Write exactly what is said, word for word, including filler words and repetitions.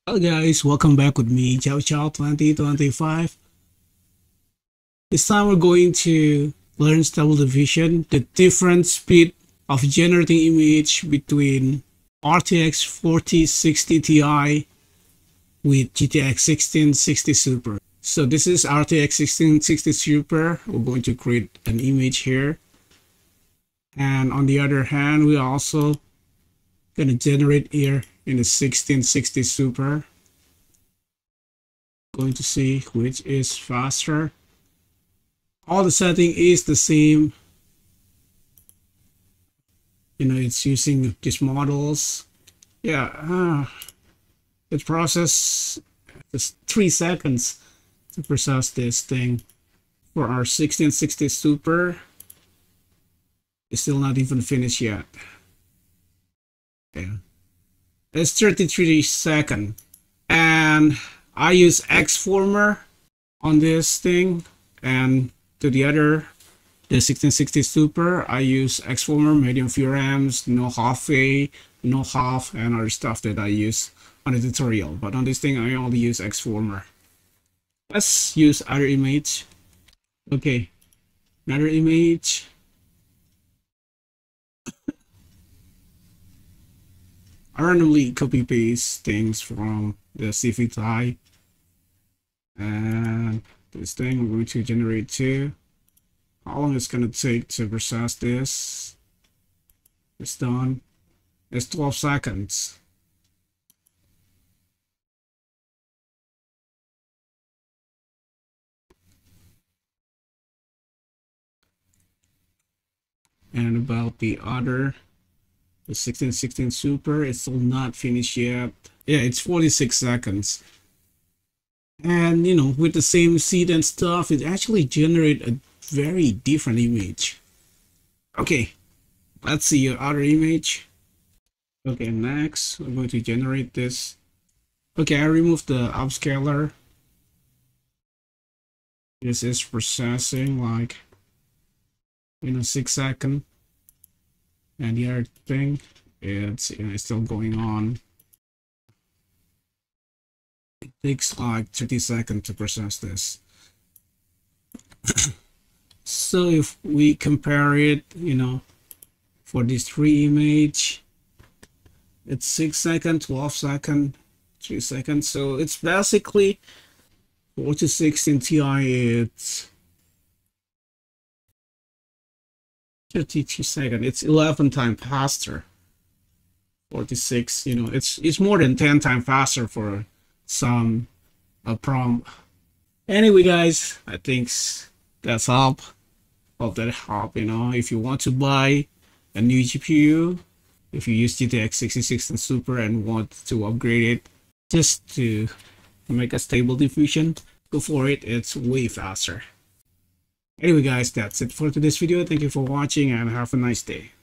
Hello guys, welcome back with me, Chow Chow twenty twenty-five. This time we're going to learn Stable Diffusion, the different speed of generating image between R T X forty sixty Ti with G T X sixteen sixty Super. So this is R T X sixteen sixty Super. We're going to create an image here. And on the other hand, we are also going to generate here in the sixteen sixty Super. Going to see which is faster. All the setting is the same. You know, it's using these models. Yeah, uh, it process just three seconds to process this thing. For our sixteen sixty Super, it's still not even finished yet. Yeah, it's thirty-three seconds, and I use X-Former on this thing, and to the other, the sixteen sixty Super, I use X-Former, medium V RAMs, no half-A, no half, and other stuff that I use on the tutorial. But on this thing, I only use X-Former. Let's use other image. Okay, another image. I randomly copy paste things from the C V type, and this thing we're going to generate two. How long it's gonna take to process this? It's done. It's twelve seconds. And about the other, the sixteen sixteen Super, it's still not finished yet. Yeah, it's forty-six seconds. And you know, with the same seed and stuff, it actually generates a very different image. Okay, let's see your other image. Okay, next I'm going to generate this. Okay, I removed the upscaler. This is processing like in a six second, and the other thing, it's, you know, it's still going on. It takes like thirty seconds to process this. So if we compare it, you know, for these three image, it's six seconds, twelve seconds, three seconds. So it's basically forty sixteen Ti, it's thirty-two seconds. It's eleven times faster. forty-six, you know, it's it's more than ten times faster for some a prom. Anyway guys, I think that's help. Hope that help. You know, if you want to buy a new G P U, if you use G T X sixty sixty Super and want to upgrade it just to make a Stable Diffusion, go for it. It's way faster. Anyway guys, that's it for today's video. Thank you for watching and have a nice day.